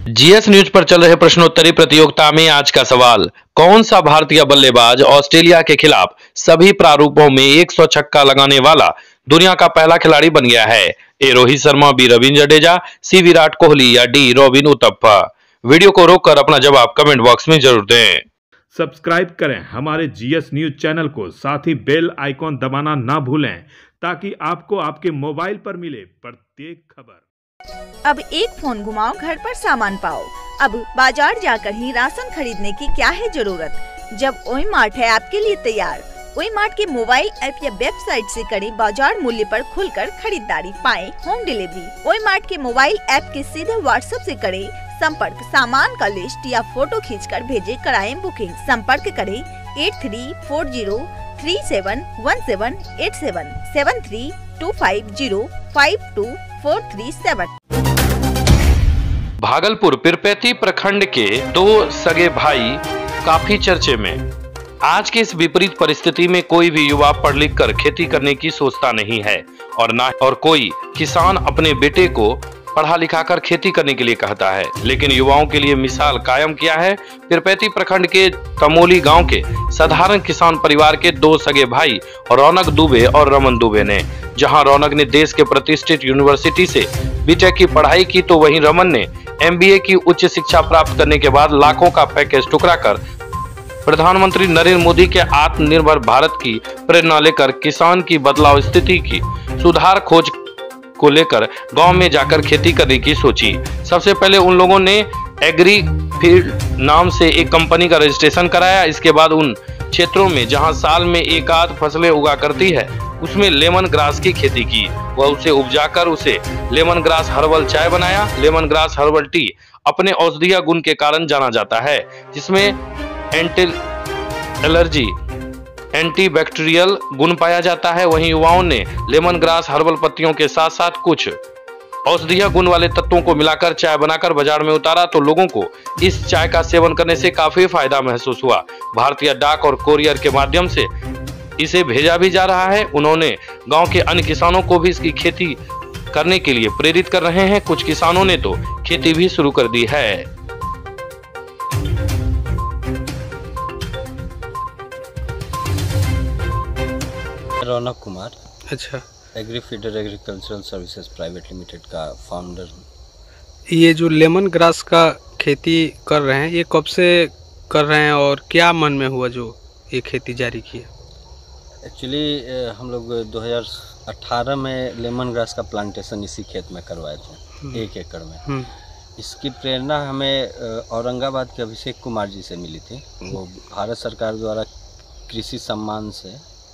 GS news पर चल रहे प्रश्नोत्तरी प्रतियोगिता में आज का सवाल, कौन सा भारतीय बल्लेबाज ऑस्ट्रेलिया के खिलाफ सभी प्रारूपों में 100 छक्का लगाने वाला दुनिया का पहला खिलाड़ी बन गया है? A Rohit Sharma, B Ravindra Jadeja, C Virat Kohli या डी रॉबिन उथप्पा? वीडियो को रोककर अपना जवाब कमेंट बॉक्स में जरूर दें। सब्सक्राइब करें हमारे जीएस न्यूज चैनल को, साथ ही बेल आइकॉन दबाना ना भूलें ताकि आपको आपके मोबाइल पर मिले प्रत्येक खबर। अब एक फोन घुमाओ, घर पर सामान पाओ। अब बाजार जाकर ही राशन खरीदने की क्या है जरूरत, जब ओई मार्ट है आपके लिए तैयार। ओई मार्ट के मोबाइल ऐप या वेबसाइट से करें बाजार मूल्य पर खुलकर खरीदारी, पाएं होम डिलीवरी। ओई मार्ट के मोबाइल ऐप के सीधे व्हाट्सएप से करें संपर्क, सामान का लिस्ट या फोटो खींचकर भेजे, कराएं बुकिंग। संपर्क करें 8340371787 7325052437। भागलपुर पिरपैती प्रखंड के दो सगे भाई काफी चर्चे में। आज की इस विपरीत परिस्थिति में कोई भी युवा पढ़ लिख कर खेती करने की सोचता नहीं है और कोई किसान अपने बेटे को पढ़ा लिखा कर खेती करने के लिए कहता है। लेकिन युवाओं के लिए मिसाल कायम किया है पिरपैती प्रखंड के तमोली गांव के साधारण किसान परिवार के दो सगे भाई रौनक दुबे और रमन दुबे ने। जहां रौनक ने देश के प्रतिष्ठित यूनिवर्सिटी से बीटेक की पढ़ाई की, तो वहीं रमन ने एमबीए की उच्च शिक्षा प्राप्त करने के बाद लाखों का पैकेज ठुकरा कर प्रधानमंत्री नरेंद्र मोदी के आत्मनिर्भर भारत की प्रेरणा लेकर किसान की बदलाव स्थिति की सुधार खोज को लेकर गांव में जाकर खेती करने की सोची। सबसे पहले उन लोगों ने एग्री फील्ड नाम से एक कंपनी का रजिस्ट्रेशन कराया। इसके बाद उन क्षेत्रों में जहां साल में एक आध फसलें उगा करती है, उसमें लेमन ग्रास की खेती की। वह उसे उपजाकर उसे लेमन ग्रास हर्बल चाय बनाया। लेमन ग्रास हर्बल टी अपने औषधीय गुण के कारण जाना जाता है, जिसमें एंटी एलर्जी, एंटीबैक्टीरियल गुण पाया जाता है। वहीं युवाओं ने लेमन ग्रास हर्बल पत्तियों के साथ साथ कुछ औषधीय गुण वाले तत्वों को मिलाकर चाय बनाकर बाजार में उतारा, तो लोगों को इस चाय का सेवन करने से काफी फायदा महसूस हुआ। भारतीय डाक और कोरियर के माध्यम से इसे भेजा भी जा रहा है। उन्होंने गांव के अन्य किसानों को भी इसकी खेती करने के लिए प्रेरित कर रहे हैं। कुछ किसानों ने तो खेती भी शुरू कर दी है। रौनक कुमार, अच्छा, agri feeder agricultural services private limited का फाउंडर हूँ। ये जो लेमन ग्रास का खेती कर रहे हैं, ये कब से कर रहे हैं और क्या मन में हुआ जो ये खेती जारी किया? एक्चुअली हम लोग 2018 में लेमन ग्रास का प्लांटेशन इसी खेत में करवाए थे, 1 एकड़ में। इसकी प्रेरणा हमें औरंगाबाद के अभिषेक कुमार जी से मिली थी। वो भारत सरकार द्वारा कृषि सम्मान से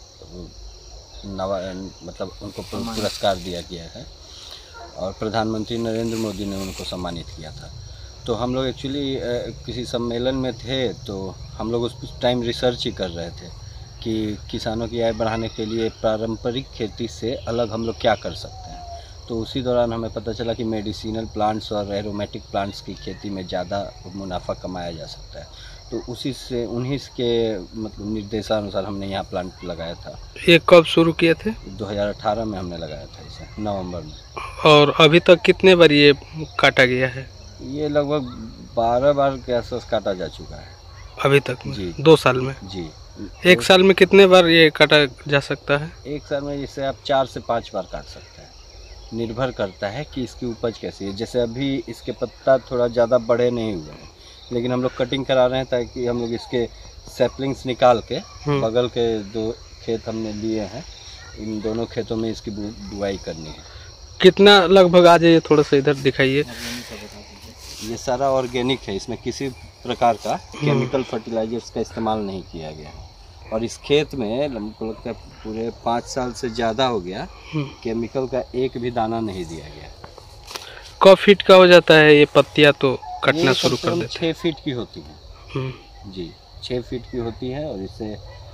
मतलब उनको पुरस्कार दिया गया है और प्रधानमंत्री नरेंद्र मोदी ने उनको सम्मानित किया था। तो हम लोग एक्चुअली किसी सम्मेलन में थे, तो हम लोग उस टाइम रिसर्च ही कर रहे थे कि किसानों की आय बढ़ाने के लिए पारंपरिक खेती से अलग हम लोग क्या कर सकते हैं। तो उसी दौरान हमें पता चला कि मेडिसिनल प्लांट्स और एरोमेटिक प्लांट्स की खेती में ज़्यादा मुनाफा कमाया जा सकता है। तो उसी से उन्हीं के मतलब निर्देशानुसार हमने यहाँ प्लांट लगाया था। ये कब शुरू किए थे? 2018 में हमने लगाया था इसे, नवंबर में। और अभी तक कितने बार ये काटा गया है? ये लगभग 12 बार के आसपास काटा जा चुका है अभी तक में? जी, 2 साल में? जी। एक साल में कितने बार ये काटा जा सकता है? एक साल में जैसे आप 4 से 5 बार काट सकते हैं, निर्भर करता है कि इसकी उपज कैसी है। जैसे अभी इसके पत्ता थोड़ा ज़्यादा बड़े नहीं हुए हैं, लेकिन हम लोग कटिंग करा रहे हैं ताकि हम लोग इसके सैपलिंग्स निकाल के बगल के 2 खेत हमने लिए हैं, इन दोनों खेतों में इसकी बुआई करनी है। कितना लगभग आ जाइए, थोड़ा सा इधर दिखाइए। ये सारा ऑर्गेनिक है, इसमें किसी प्रकार का केमिकल फर्टिलाइजर्स का इस्तेमाल नहीं किया गया है। और इस खेत में हमको लगता है पूरे 5 साल से ज़्यादा हो गया, केमिकल का एक भी दाना नहीं दिया गया। कब फीट का हो जाता है ये पत्तियाँ तो कटना शुरू कर देते? 6 फीट की होती है जी, 6 फीट की होती है। और इसे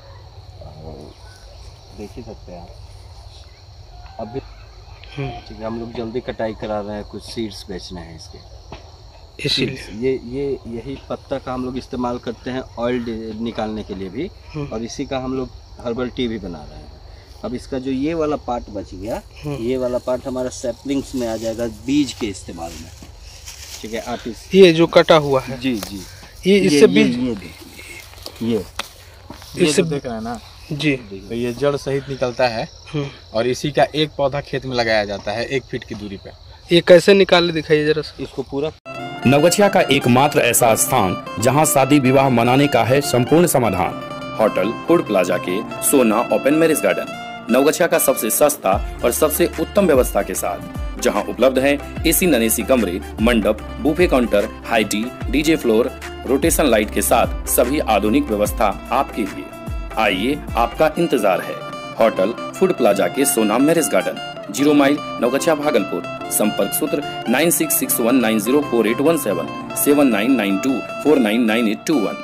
देख ही सकते हैं आप। अभी ठीक है, हम लोग जल्दी कटाई करा रहे हैं, कुछ सीड्स बेचने हैं इसके, इसीलिए यही पत्ता का हम लोग इस्तेमाल करते हैं ऑयल निकालने के लिए भी। और इसी का हम लोग हर्बल टी भी बना रहे हैं। अब इसका जो ये वाला पार्ट बच गया, ये वाला पार्ट हमारा सैपलिंग्स में आ जाएगा बीज के इस्तेमाल में। ठीक है, आर्टिस्ट। ये जो कटा हुआ है जी जी, ये इससे बीज ये इससे जो देख रहे हैं ना जी तो ये जड़ सहित निकलता है और इसी का एक पौधा खेत में लगाया जाता है 1 फीट की दूरी पे। ये कैसे निकाले दिखाइए जरा सा। इसको पूरा नवगछिया का एकमात्र ऐसा स्थान जहां शादी विवाह मनाने का है संपूर्ण समाधान। होटल फूड प्लाजा के सोना ओपन मैरिज गार्डन नवगछिया का सबसे सस्ता और सबसे उत्तम व्यवस्था के साथ, जहां उपलब्ध है एसी नॉन एसी कमरे, मंडप, buffet counter, high tea, DJ floor, rotation light के साथ सभी आधुनिक व्यवस्था आपके लिए। आइए, आपका इंतजार है। होटल फूड प्लाजा के Sona marriage garden, 0 mile Naugachia Bhagalpur. संपर्क सूत्र 9661904817 7992499821।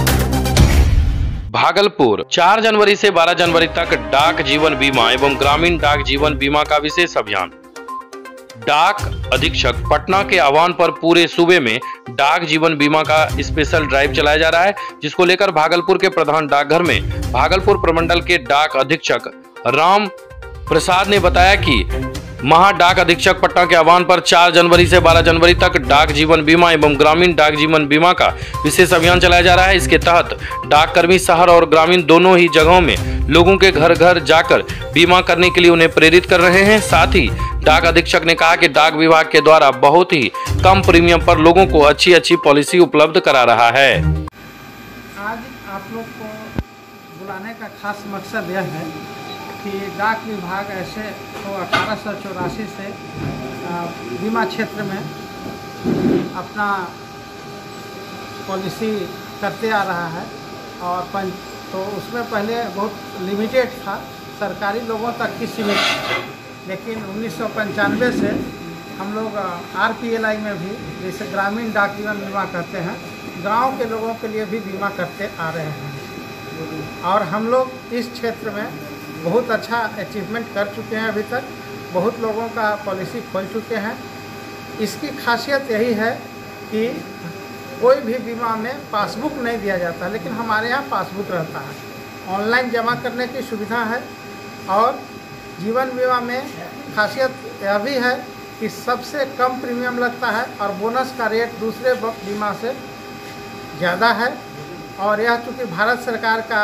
भागलपुर 4 जनवरी से 12 जनवरी तक डाक जीवन बीमा एवं ग्रामीण डाक जीवन बीमा का विशेष अभियान। डाक अधीक्षक पटना के आह्वान पर पूरे सूबे में डाक जीवन बीमा का स्पेशल ड्राइव चलाया जा रहा है, जिसको लेकर भागलपुर के प्रधान डाकघर में भागलपुर प्रमंडल के डाक अधीक्षक राम प्रसाद ने बताया कि महा डाक अधीक्षक पटना के आह्वान पर 4 जनवरी से 12 जनवरी तक डाक जीवन बीमा एवं ग्रामीण डाक जीवन बीमा का विशेष अभियान चलाया जा रहा है। इसके तहत डाककर्मी शहर और ग्रामीण दोनों ही जगहों में लोगों के घर घर जाकर बीमा करने के लिए उन्हें प्रेरित कर रहे हैं। साथ ही डाक अधीक्षक ने कहा कि डाक विभाग के द्वारा बहुत ही कम प्रीमियम पर लोगों को अच्छी पॉलिसी उपलब्ध करा रहा है। आज आप लोग को बुलाने का खास मकसद यह है कि डाक विभाग ऐसे तो 1884 से बीमा क्षेत्र में अपना पॉलिसी करते आ रहा है और तो उसमें पहले बहुत लिमिटेड था, सरकारी लोगों तक ही सीमित था। लेकिन 1995 से हम लोग RPLI में भी, जैसे ग्रामीण डाक जीवन बीमा कहते हैं, गांव के लोगों के लिए भी बीमा करते आ रहे हैं और हम लोग इस क्षेत्र में बहुत अच्छा अचीवमेंट कर चुके हैं। अभी तक बहुत लोगों का पॉलिसी खोल चुके हैं। इसकी खासियत यही है कि कोई भी बीमा में पासबुक नहीं दिया जाता, लेकिन हमारे यहाँ पासबुक रहता है, ऑनलाइन जमा करने की सुविधा है। और जीवन बीमा में खासियत यह भी है कि सबसे कम प्रीमियम लगता है और बोनस का रेट दूसरे बीमा से ज़्यादा है। और यह चूँकि भारत सरकार का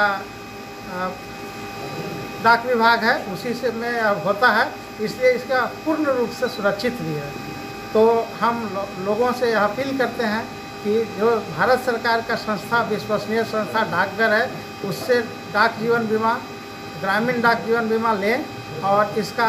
डाक विभाग है, उसी से में होता है, इसलिए इसका पूर्ण रूप से सुरक्षित भी है। तो हम लोगों से यह अपील करते हैं कि जो भारत सरकार का संस्था, विश्वसनीय संस्था डाकघर है, उससे डाक जीवन बीमा, ग्रामीण डाक जीवन बीमा लें और इसका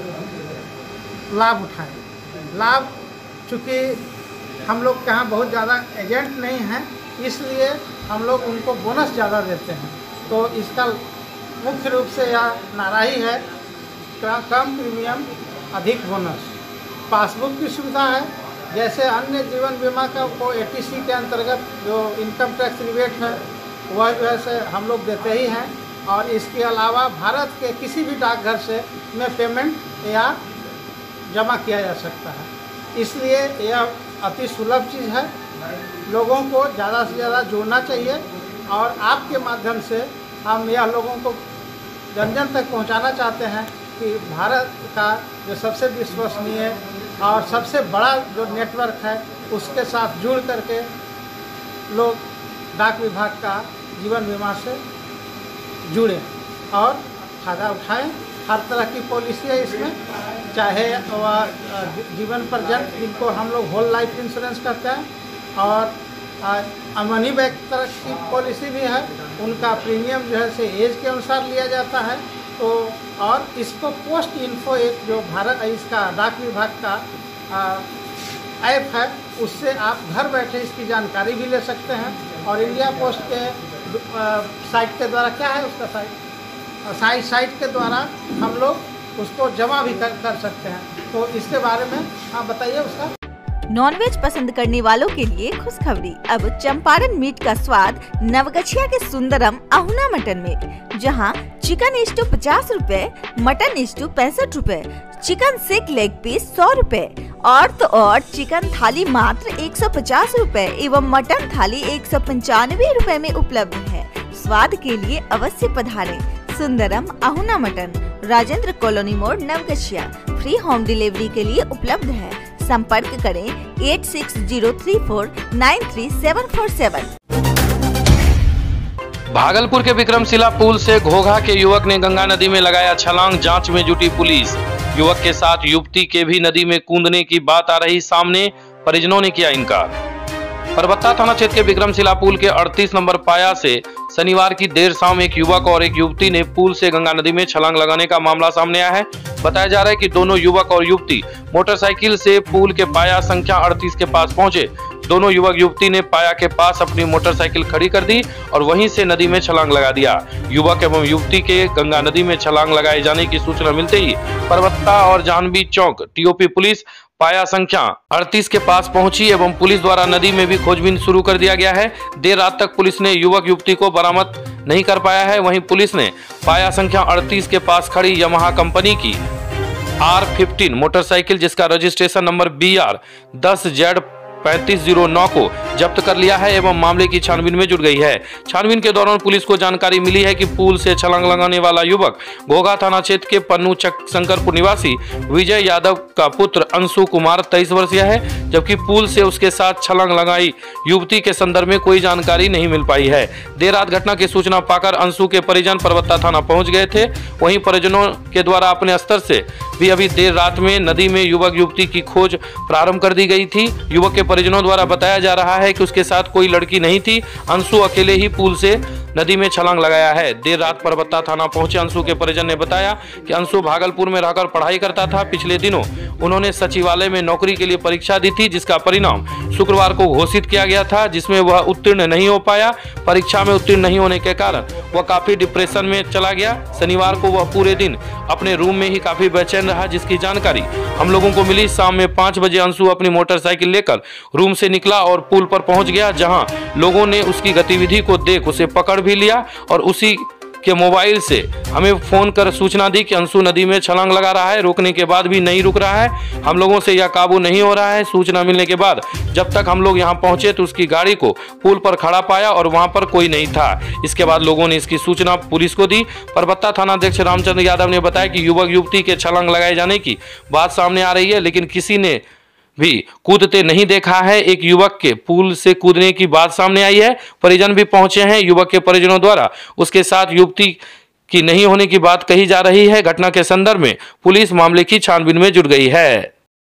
लाभ उठाएं। लाभ चूँकि हम लोग के यहाँ बहुत ज़्यादा एजेंट नहीं हैं, इसलिए हम लोग उनको बोनस ज़्यादा देते हैं। तो इसका मुख्य रूप से यह नारा ही है, कम प्रीमियम अधिक बोनस। पासबुक की सुविधा है, जैसे अन्य जीवन बीमा का को ATC के अंतर्गत जो इनकम टैक्स रिबेट है वह जो है से हम लोग देते ही हैं। और इसके अलावा भारत के किसी भी डाकघर से में पेमेंट या जमा किया जा सकता है। इसलिए यह अति सुलभ चीज़ है, लोगों को ज़्यादा से ज़्यादा जोड़ना चाहिए। और आपके माध्यम से हम यह लोगों को जन जन तक पहुंचाना चाहते हैं कि भारत का जो सबसे विश्वसनीय और सबसे बड़ा जो नेटवर्क है, उसके साथ जुड़ करके लोग डाक विभाग का जीवन बीमा से जुड़ें और फ़ायदा उठाएं। हर तरह की पॉलिसी है इसमें, चाहे वह जीवन पर्यंत, जिनको हम लोग होल लाइफ इंश्योरेंस कहते हैं, और मनी बैक तरह की पॉलिसी भी है। उनका प्रीमियम जो है से एज के अनुसार लिया जाता है। तो और इसको पोस्ट इन्फो एक जो भारत इसका डाक विभाग का ऐप है, उससे आप घर बैठे इसकी जानकारी भी ले सकते हैं। और इंडिया पोस्ट के साइट के द्वारा, क्या है उसका साइट के द्वारा हम लोग उसको जमा भी कर सकते हैं। तो इसके बारे में आप बताइए उसका। नॉनवेज पसंद करने वालों के लिए खुशखबरी, अब चंपारण मीट का स्वाद नवगछिया के सुंदरम अहुना मटन में, जहां चिकन स्टू 50 रुपए, मटन स्टू 65 रुपए, चिकन सिक लेग पीस 100 रुपए और तो और चिकन थाली मात्र 150 रुपए एवं मटन थाली 195 रुपए में उपलब्ध है। स्वाद के लिए अवश्य पधारें। सुंदरम अहुना मटन, राजेंद्र कॉलोनी मोड़, नवगछिया। फ्री होम डिलीवरी के लिए उपलब्ध है। संपर्क करें 8603493747। भागलपुर के विक्रमशिला पुल से घोघा के युवक ने गंगा नदी में लगाया छलांग, जांच में जुटी पुलिस। युवक के साथ युवती के भी नदी में कूदने की बात आ रही सामने, परिजनों ने किया इनकार। परबत्ता थाना क्षेत्र के विक्रमशिला पुल के 38 नंबर पाया से शनिवार की देर शाम एक युवक और एक युवती ने पुल से गंगा नदी में छलांग लगाने का मामला सामने आया है। बताया जा रहा है कि दोनों युवक और युवती मोटरसाइकिल से पुल के पाया संख्या 38 के पास पहुंचे। दोनों युवक युवती ने पाया के पास अपनी मोटरसाइकिल खड़ी कर दी और वहीं से नदी में छलांग लगा दिया। युवक एवं युवती के गंगा नदी में छलांग लगाए जाने की सूचना मिलते ही परबत्ता और जाह्नवी चौक टीओपी पुलिस पाया संख्या 38 के पास पहुंची एवं पुलिस द्वारा नदी में भी खोजबीन शुरू कर दिया गया है। देर रात तक पुलिस ने युवक युवती को बरामद नहीं कर पाया है। वहीं पुलिस ने पाया संख्या 38 के पास खड़ी यमाहा कंपनी की R15 मोटरसाइकिल जिसका रजिस्ट्रेशन नंबर BR 10Z3509 को जब्त कर लिया है एवं मामले की छानबीन में जुट गई है। छानबीन के दौरान पुलिस को जानकारी मिली है कि पुल से छलांग लगाने वाला युवक घोघा थाना क्षेत्र के पन्नू शंकरपुर निवासी विजय यादव का पुत्र अंशु कुमार 23 वर्षीय है, जबकि पुल से उसके साथ छलांग लगाई युवती के संदर्भ में कोई जानकारी नहीं मिल पाई है। देर रात घटना की सूचना पाकर अंशु के परिजन परबत्ता थाना पहुंच गए थे। वहीं परिजनों के द्वारा अपने स्तर से भी अभी देर रात में नदी में युवक युवती की खोज प्रारंभ कर दी गई थी। युवक के परिजनों द्वारा बताया जा रहा है कि उसके साथ कोई लड़की नहीं थी। अंशु अकेले ही पुल से नदी में छलांग लगाया है। देर रात परबत्ता थाना पहुंचे अंशु के परिजन ने बताया कि अंशु भागलपुर में रहकर पढ़ाई करता था। पिछले दिनों उन्होंने सचिवालय में नौकरी के लिए परीक्षा दी थी, जिसका परिणाम शुक्रवार को घोषित किया गया था, जिसमें वह उत्तीर्ण नहीं हो पाया। परीक्षा में उत्तीर्ण नहीं होने के कारण वह काफी डिप्रेशन में चला गया। शनिवार को वह पूरे दिन अपने रूम में ही काफी बेचैन रहा, जिसकी जानकारी हम लोगों को मिली। शाम में 5 बजे अंशु अपनी मोटरसाइकिल लेकर रूम से निकला और पुल पर पहुंच गया, जहां लोगों ने उसकी गतिविधि को देख उसे पकड़ भी लिया और उसी के मोबाइल से हमें फोन कर सूचना दी कि अंशु नदी में छलांग लगा रहा है। रोकने के बाद भी नहीं रुक रहा है, हम लोगों से यह काबू नहीं हो रहा है। सूचना मिलने के बाद जब तक हम लोग यहां पहुंचे तो उसकी गाड़ी को पुल पर खड़ा पाया और वहां पर कोई नहीं था। इसके बाद लोगों ने इसकी सूचना पुलिस को दी। परबत्ता थानाध्यक्ष रामचंद्र यादव ने बताया कि युवक युवती के छलांग लगाए जाने की बात सामने आ रही है, लेकिन किसी ने भी कूदते नहीं देखा है। एक युवक के पुल से कूदने की बात सामने आई है। परिजन भी पहुंचे हैं। युवक के परिजनों द्वारा उसके साथ युवती की नहीं होने की बात कही जा रही है। घटना के संदर्भ में पुलिस मामले की छानबीन में जुट गई है।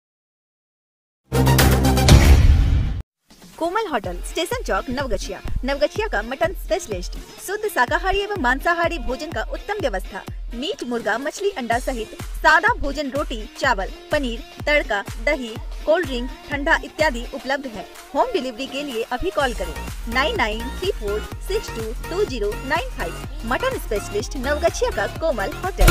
कोमल होटल, स्टेशन चौक, नवगछिया। नवगछिया का मटन स्पेशलिस्ट, शुद्ध शाकाहारी एवं मांसाहारी भोजन का उत्तम व्यवस्था। मीट, मुर्गा, मछली, अंडा सहित सादा भोजन, रोटी, चावल, पनीर, तड़का, दही, कोल्ड ड्रिंक, ठंडा इत्यादि उपलब्ध है। होम डिलीवरी के लिए अभी कॉल करें 9934622095। मटन स्पेशलिस्ट, नवगछिया का कोमल होटल।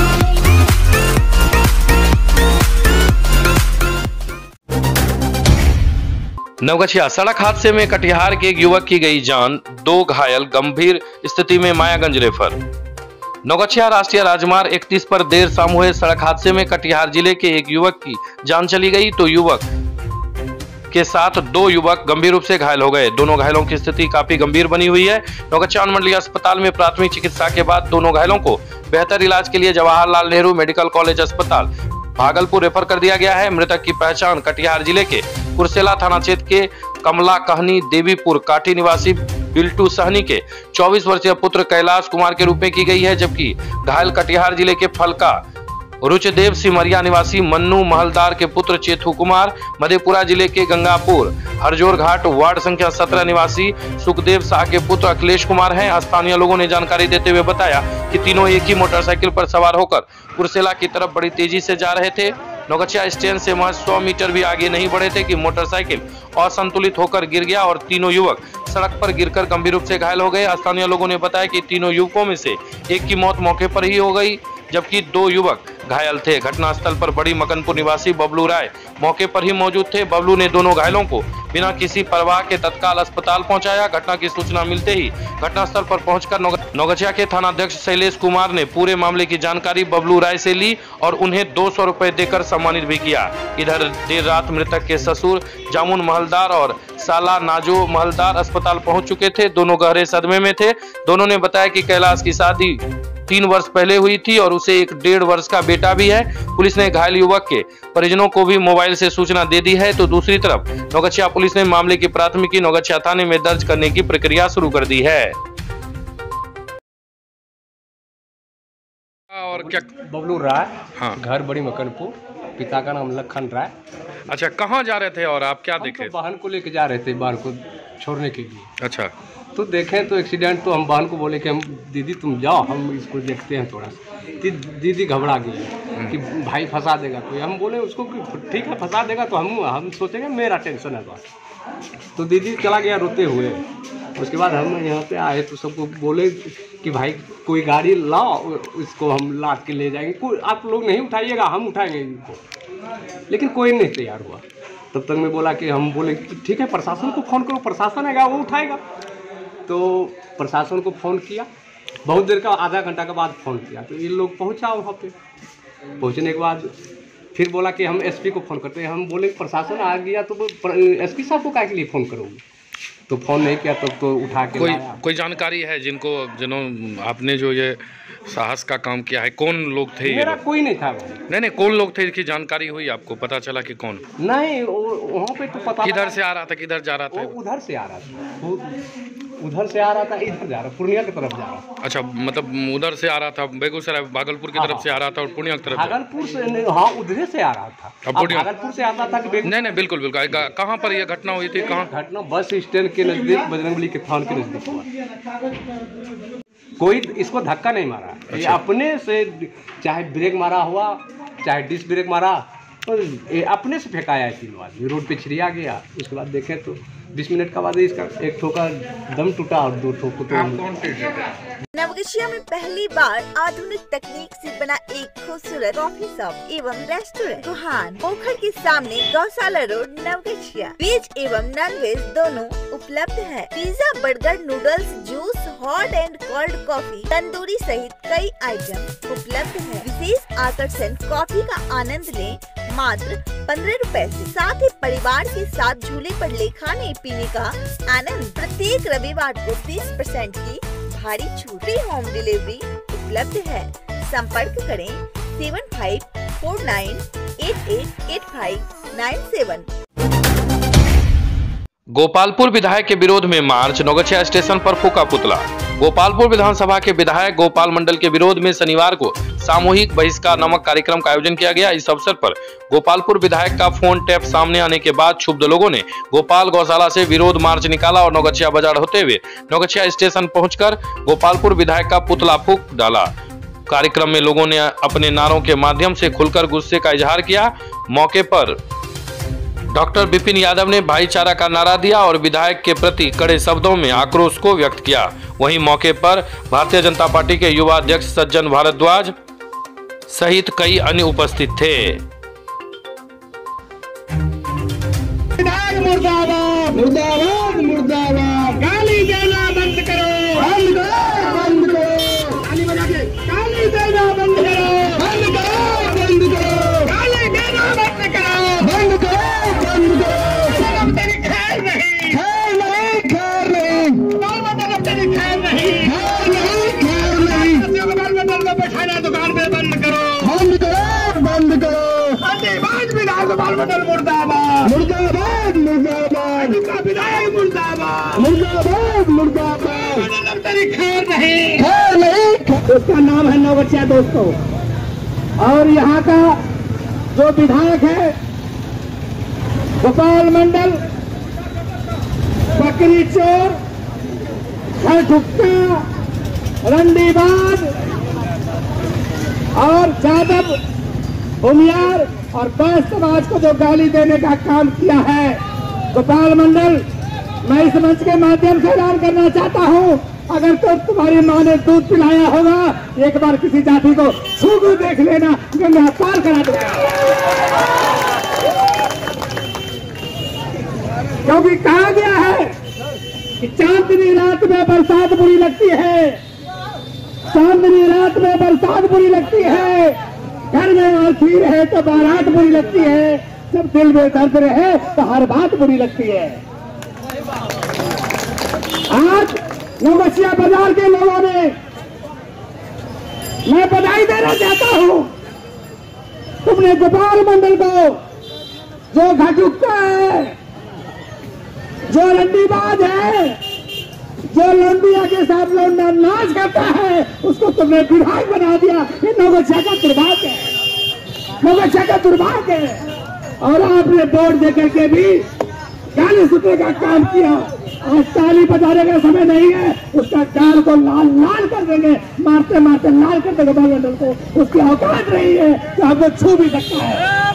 नवगछिया सड़क हादसे में कटिहार के एक युवक की गई जान, 2 घायल, गंभीर स्थिति में मायागंज रेफर। नवगछिया राष्ट्रीय राजमार्ग 31 पर देर शाम हुए सड़क हादसे में कटिहार जिले के एक युवक की जान चली गई तो युवक के साथ 2 युवक गंभीर रूप से घायल हो गए। दोनों घायलों की स्थिति काफी गंभीर बनी हुई है। नवगछिया अनुमंडलीय अस्पताल में प्राथमिक चिकित्सा के बाद दोनों घायलों को बेहतर इलाज के लिए जवाहरलाल नेहरू मेडिकल कॉलेज अस्पताल भागलपुर रेफर कर दिया गया है। मृतक की पहचान कटिहार जिले के कुर्सेला थाना क्षेत्र के कमला कहनी देवीपुर काठी निवासी बिल्टू सहनी के 24 वर्षीय पुत्र कैलाश कुमार के रूप में की गई है, जबकि घायल कटिहार जिले के फलका रुचदेव सिमरिया निवासी मन्नू महलदार के पुत्र चेतू कुमार, मधेपुरा जिले के गंगापुर हरजोर घाट वार्ड संख्या 17 निवासी सुखदेव शाह के पुत्र अखिलेश कुमार हैं। स्थानीय लोगों ने जानकारी देते हुए बताया कि तीनों एक ही मोटरसाइकिल पर सवार होकर कुर्सेला की तरफ बड़ी तेजी से जा रहे थे। नवगछिया स्टैंड से महज 100 मीटर भी आगे नहीं बढ़े थे कि मोटरसाइकिल असंतुलित होकर गिर गया और तीनों युवक सड़क पर गिरकर गंभीर रूप से घायल हो गए। स्थानीय लोगों ने बताया कि तीनों युवकों में से एक की मौत मौके पर ही हो गई, जबकि 2 युवक घायल थे। घटनास्थल पर बड़ी मकनपुर निवासी बबलू राय मौके पर ही मौजूद थे। बबलू ने दोनों घायलों को बिना किसी परवाह के तत्काल अस्पताल पहुंचाया। घटना की सूचना मिलते ही घटनास्थल पर पहुंचकर नवगछिया के थानाध्यक्ष शैलेश कुमार ने पूरे मामले की जानकारी बबलू राय से ली और उन्हें 200 रुपए देकर सम्मानित भी किया। इधर देर रात मृतक के ससुर जामुन महलदार और साला नाजो महलदार अस्पताल पहुंच चुके थे। दोनों गहरे सदमे में थे। दोनों ने बताया कि कैलाश की शादी 3 वर्ष पहले हुई थी और उसे एक 1.5 वर्ष का बेटा भी है। पुलिस ने घायल युवक के परिजनों को भी मोबाइल से सूचना दे दी है। तो दूसरी तरफ नौगछिया पुलिस ने मामले की प्राथमिकी नौगछिया थाने में दर्ज करने की प्रक्रिया शुरू कर दी है। और क्या? बबलू राय। हाँ। घर बड़ी मकनपुर, पिता का नाम लखन राय। अच्छा, कहाँ जा रहे थे और आप क्या देखे? तो बहन को लेके जा रहे थे, बहन को छोड़ने के लिए। अच्छा। तो देखें तो एक्सीडेंट, तो हम बहन को बोले कि हम दीदी तुम जाओ, हम इसको देखते हैं थोड़ा सा। दीदी घबरा गई कि भाई फंसा देगा कोई। हम बोले उसको कि ठीक है फंसा देगा तो हम सोचेंगे मेरा टेंशन है बस। तो दीदी चला गया रोते हुए। उसके बाद हम यहाँ पे आए तो सबको बोले कि भाई कोई गाड़ी लाओ, इसको हम लाद के ले जाएंगे। कोई आप लोग नहीं उठाइएगा, हम उठाएंगे इनको। लेकिन कोई नहीं तैयार हुआ। तब तक मैं बोला कि हम बोले कि ठीक है प्रशासन को फ़ोन करो, प्रशासन आएगा वो उठाएगा। तो प्रशासन को फ़ोन किया, बहुत देर का, आधा घंटा के बाद फ़ोन किया तो ये लोग पहुँचा वहाँ पे। पहुँचने के बाद फिर बोला कि हम एसपी को फ़ोन करते हैं। हम बोले प्रशासन आ गया तो एसपी साहब को क्या के लिए फ़ोन करोगे? तो फ़ोन नहीं किया तब तो उठा के कोई जानकारी है जिन्हों आपने जो ये साहस का काम किया है, कौन लोग थे? मेरा कोई नहीं था भाई। नहीं, कौन लोग थे कि जानकारी हुई आपको, पता चला कि कौन? नहीं, वहाँ पे तो पता। किधर से आ रहा था, किधर जा रहा था? उधर से आ रहा था, उधर से आ रहा था, इधर जा रहा, पूर्णिया की तरफ जा रहा। अच्छा, मतलब उधर से आ रहा था, बेगूसराय भागलपुर की तरफ से आ रहा था और पूर्णिया की तरफ? भागलपुर से, हाँ उधर से आ रहा था। अब भागलपुर से आता था कि नहीं, बिल्कुल बिल्कुल। कहाँ पर यह घटना हुई थी? कहाँ? घटना बस स्टैंड के नज़दीक, बजरंगबली के थान के नज़दीक हुआ। कोई इसको धक्का नहीं मारा। अच्छा। ये अपने से, चाहे ब्रेक मारा हुआ, चाहे डिस्क ब्रेक मारा, और ये अपने से फेंकाया है। 3 आदमी रोड पे छिड़िया गया। उसके बाद देखें तो 20 मिनट का बाद इसका एक ठोका दम टूटा और 2 ठोक तो। नवगछिया में पहली बार आधुनिक तकनीक से बना एक खूबसूरत कॉफी शॉप एवं रेस्टोरेंट सुहान पोखर के सामने गौशाला रोड नवगछिया। वेज एवं नॉन वेज दोनों उपलब्ध है। Pizza, burger, noodles, juice, hot and cold coffee, tandoori सहित कई आइटम उपलब्ध है। विशेष आकर्षण कॉफी का आनंद लें मात्र 15 रुपए से। साथ ही परिवार के साथ झूले पर ले खाने पीने का आनंद। प्रत्येक रविवार को 30% की भारी छूट। फ्री होम डिलीवरी उपलब्ध है। संपर्क करें 7549888597। गोपालपुर विधायक के विरोध में मार्च, नौगछिया स्टेशन पर फूका पुतला। गोपालपुर विधानसभा के विधायक गोपाल मंडल के विरोध में शनिवार को सामूहिक बहिष्कार नामक कार्यक्रम का आयोजन किया गया। इस अवसर पर गोपालपुर विधायक का फोन टैप सामने आने के बाद क्षुब्ध लोगों ने गोपाल गौशाला से विरोध मार्च निकाला और नौगछिया बाजार होते हुए नौगछिया स्टेशन पहुंचकर गोपालपुर विधायक का पुतला फूंक डाला। कार्यक्रम में लोगों ने अपने नारों के माध्यम से खुलकर गुस्से का इजहार किया। मौके पर डॉक्टर विपिन यादव ने भाईचारा का नारा दिया और विधायक के प्रति कड़े शब्दों में आक्रोश को व्यक्त किया। वहीं मौके पर भारतीय जनता पार्टी के युवा अध्यक्ष सज्जन भारद्वाज सहित कई अन्य उपस्थित थे। मुर्दाबाद मुर्दाबाद मुर्दाबाद, गाली देना बंद करो, बंद करो, बंद करो, गाली बजा के गाली देना बंद करो, बंद करो, बंद करो, गाली देना बंद करो, बंद करो, बंद करो। मतलब तेरी खैर नहीं, खैर नहीं, खैर नहीं, मतलब तेरी खैर नहीं, खैर नहीं, खैर नहीं। दुकान में बैठाना, दुकान में बंद करो, बंद करो, बंद करो। धन्यवाद विधानसभा मंडल मुर्दाबाद मुर्दाबाद मुर्दाबाद, विधायक मुर्दाबाद मुर्दाबाद मुर्दाबाद। मतलब तेरी खैर नहीं, खैर नहीं। उसका नाम है नौगछिया दोस्तों। और यहाँ का जो विधायक है गोपाल मंडल, बकरी चोर, घर ठुक्का, रंडीबाज और जादव उमियार और बैस समाज को जो गाली देने का काम किया है गोपाल मंडल, मैं इस मंच के माध्यम से ऐलान करना चाहता हूं, अगर तो तुम्हारी माँ ने दूध पिलाया होगा, एक बार किसी जाति को छू देख लेना, गंगा पार करा देगा। क्योंकि कहा गया है कि चांदनी रात में बरसात बुरी लगती है, चांदनी रात में बरसात बुरी लगती है, घर में आलसी रहे तो बारात बुरी लगती है, जब दिल में दर्द रहे तो हर बात बुरी लगती है। आज नौगछिया बाजार के लोगों ने मैं बधाई देना चाहता हूँ। तुमने गोपाल मंडल को, जो घटुक्का है, जो रंडीबाज है, जो लौंडिया के साथ लौंडा नाच करता है, उसको तुमने विधायक बना दिया। ये नवगछिया का दुर्भाग्य है, नवगछिया का दुर्भाग्य है। और आपने वोट देकर के भी गाली सुनने का काम किया। आज ताली बजाने का समय नहीं है, उसका गाल को लाल लाल कर देंगे, मारते मारते लाल कर देंगे गोपाल मंडल को। उसकी औकात नहीं है कि हमको छू भी सकता है।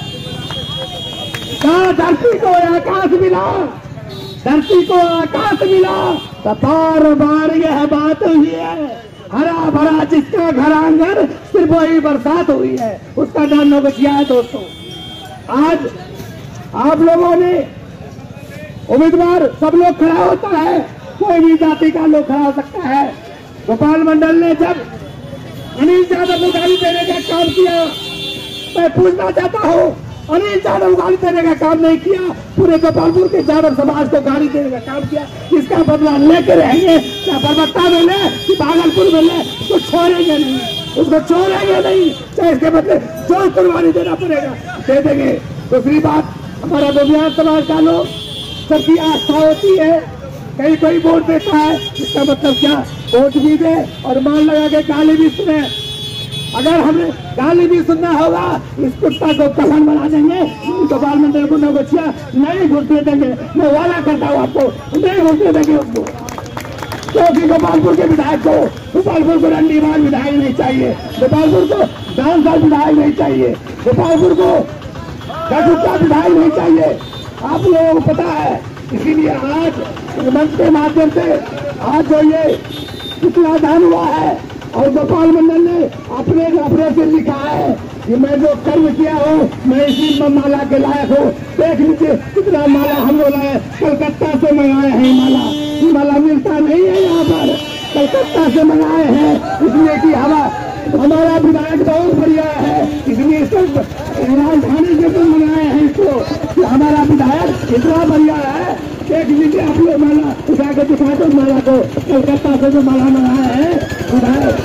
कहा धरती को आकाश मिला, धरती को आकाश मिला, तो बार बार यह बात हुई है। हरा भरा जिसका घर आंगन, सिर्फ वही बरसात हुई है, उसका नाम नवगछिया है। दोस्तों, आज आप लोगों ने उम्मीदवार सब लोग खड़ा होता है, कोई भी जाति का लोग खड़ा हो सकता है। गोपाल मंडल ने जब अनिल यादव को गाली देने का काम किया, मैं पूछना चाहता हूँ, अनिल यादव गाली देने का काम नहीं किया, पूरे गोपालपुर के यादव समाज को गाली देने का काम किया। इसका बदला लेके रहेंगे, चाहे बरबट्टा में ले कि भागलपुर में ले, उसको छोड़ेंगे नहीं, उसको छोड़ेंगे नहीं, चाहे इसके बदले जो कुर्बानी देना पड़ेगा दे देंगे। दूसरी बात, हमारा बुनियाद समाज का लोग सबकी आस्था होती है, कहीं कोई वोट देता है, इसका मतलब क्या, वोट भी दे और मान लगा के गाली भी सुने। अगर हमें गाली भी सुनना होगा, इस कुत्ता को कफन बना देंगे, गोपाल मंडल को नवगछिया नहीं घुसने देंगे। मैं वादा करता हूँ आपको, नहीं घुसने देंगे उसको, क्योंकि गोपालपुर के विधायक को, गोपालपुर को रंडीबाज विधायक नहीं चाहिए, गोपालपुर को डांसर विधायक नहीं चाहिए, गोपालपुर को घटुक्का विधायक नहीं चाहिए। आप लोगों को पता है, इसीलिए आज मंच के माध्यम से आज जो ये कितना दान हुआ है, और गोपाल मंडल ने अपने से लिखा है कि मैं जो कर्म किया हूँ, मैं इसी माला के लायक हूँ। देख लीजिए कितना माला हम लोग लाए, कलकत्ता से मंगाए हैं माला। ये माला मिलता नहीं है यहाँ पर, कलकत्ता से मंगाए हैं, इसलिए कि हमारा विधायक बहुत बढ़िया है, इसलिए राजधानी से तो मंगाए हैं इसको, हमारा विधायक इतना बढ़िया है। देख लीजिए आप लोग, माला उठा के दिखा दो माला को, कलकत्ता से जो माला मंगाए हैं विधायक।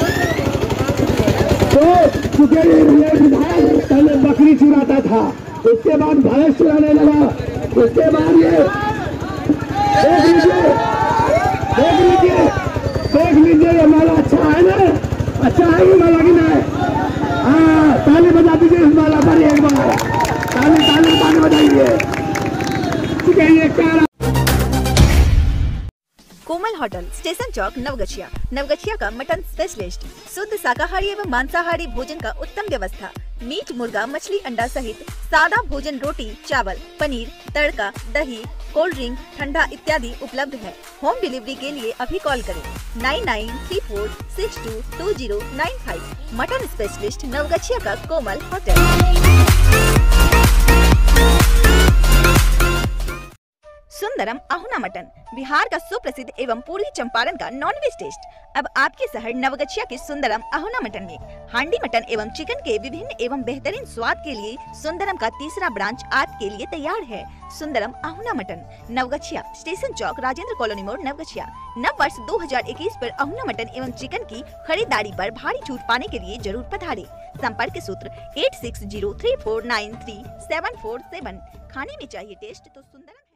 तो चूंकि ये विधायक पहले बकरी चुराता था, उसके बाद भैंस चुराने लगा, उसके बाद ये देख लीजिए ये माला अच्छा है ना, अच्छा है ये माला की नहीं? हाँ, ताली बजा दीजिए इस माला पर एक बार, ताली बजाइए। ठीक है, ये क्या कोमल होटल, स्टेशन चौक, नवगछिया। नवगछिया का मटन स्पेशलिस्ट, शुद्ध शाकाहारी एवं मांसाहारी भोजन का उत्तम व्यवस्था। मीट, मुर्गा, मछली, अंडा सहित सादा भोजन, रोटी, चावल, पनीर, तड़का, दही, कोल्ड ड्रिंक, ठंडा इत्यादि उपलब्ध है। होम डिलीवरी के लिए अभी कॉल करें 9934622095। मटन स्पेशलिस्ट, नवगछिया का कोमल होटल। सुंदरम अहुना मटन, बिहार का सुप्रसिद्ध एवं पूर्वी चंपारण का नॉनवेज टेस्ट। अब आपके शहर नवगछिया के सुंदरम अहुना मटन में हांडी मटन एवं चिकन के विभिन्न एवं बेहतरीन स्वाद के लिए सुंदरम का तीसरा ब्रांच आपके लिए तैयार है। सुंदरम अहुना मटन, नवगछिया, स्टेशन चौक, राजेंद्र कॉलोनी मोड़, नवगछिया। नव वर्ष 2021 पर अहुना मटन एवं चिकन की खरीदारी पर भारी छूट पाने के लिए जरूर पधारें। संपर्क सूत्र 8603493747। खाने में चाहिए टेस्ट तो सुंदरम।